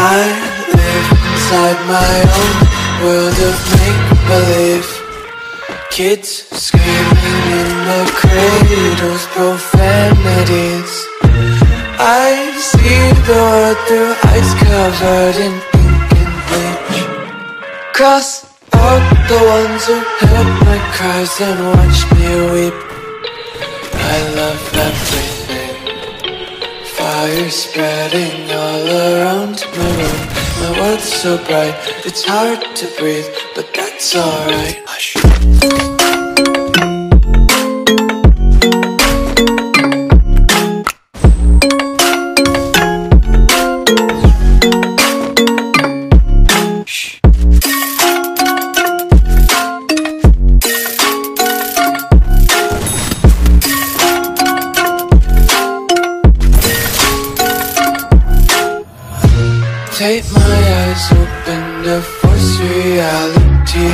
I live inside my own world of make-believe. Kids screaming in the cradles, profanities. I see the world through ice covered in ink and bleach. Cross out the ones who heard my cries and watched me weep. I love everything. Fire spreading all around my room. My world's so bright, it's hard to breathe, but that's alright. Hush. Take my eyes open to force reality.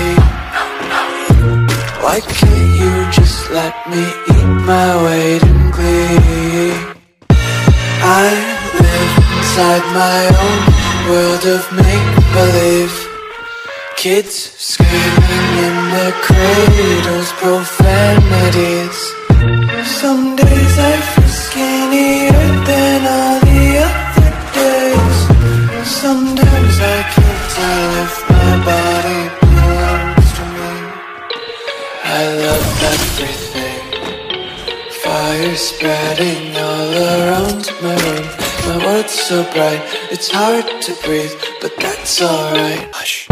Why can't you just let me eat my weight in glee? I live inside my own world of make-believe. Kids screaming in their cradles, profanities. Some days I feel skinnier than all the other days. Sometimes I can't tell if my body belongs to me. I love everything. Fire spreading all around my room. My world's so bright, it's hard to breathe, but that's alright. Hush.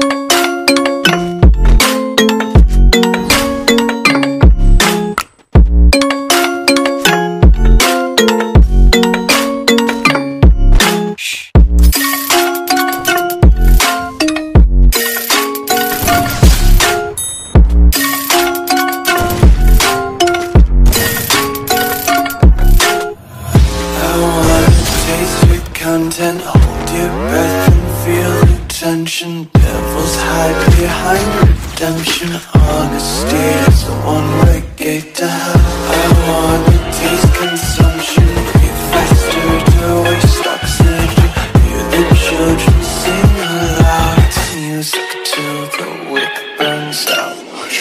Content, hold your breath and feel the tension. Devils hide behind redemption. Honesty is a one-way gate to hell. I wanna taste consumption. Be faster to waste oxygen. Hear the children sing aloud. It's music till the wick burns out.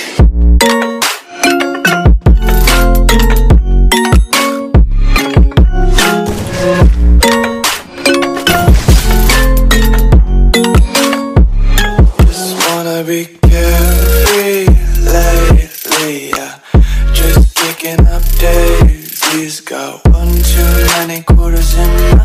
Be carefree lately, yeah. Just picking up daisies. Got one too many quarters in